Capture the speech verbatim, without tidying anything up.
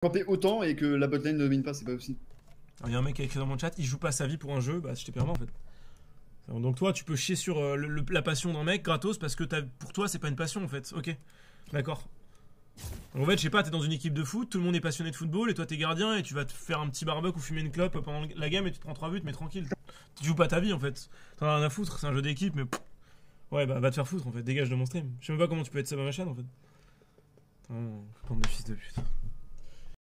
camper autant et que la botlane ne domine pas, c'est pas aussi. Il y a un mec qui a écrit dans mon chat, il joue pas sa vie pour un jeu, bah je t'ai permis en fait. Donc toi, tu peux chier sur euh, le, le, la passion d'un mec gratos parce que pour toi, c'est pas une passion en fait. Ok, d'accord. En fait, je sais pas, t'es dans une équipe de foot, tout le monde est passionné de football et toi t'es gardien et tu vas te faire un petit barbecue ou fumer une clope pendant la game et tu te prends trois buts, mais tranquille. Tu joues pas ta vie en fait. T'en as rien à foutre, c'est un jeu d'équipe, mais pff, ouais, bah va te faire foutre en fait, dégage de mon stream. Je sais même pas comment tu peux être sub à ma chaîne en fait. Putain, bande de fils de pute.